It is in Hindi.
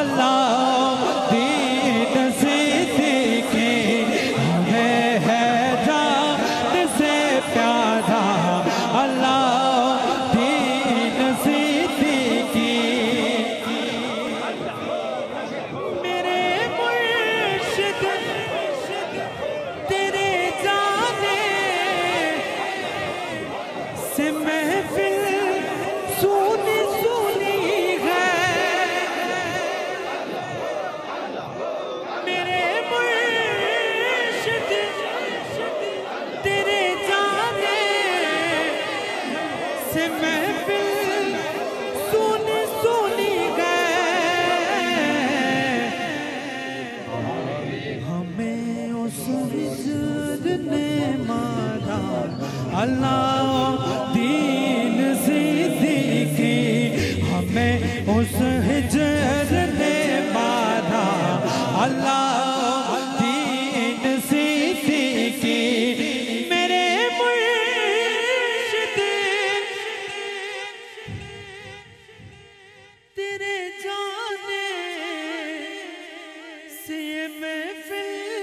अल्लाह दीन सिद्दीकी हमें है जान से प्यारा अल्लाह दीन सिद्दीकी। मेरे मुर्शिद तेरे जाने से महफिल सुनी सुनी है। मेरे मुर्शिद तेरे जाने से महफिल सुनी सुनी है। हमें उस हिजर ने मारा अल्लाह दीन सिद्दीकी हमें उस हिजर ने मारा अल्लाह दीन सिद्दीकी। मेरे मुर्शिद तेरे जाने से महफिल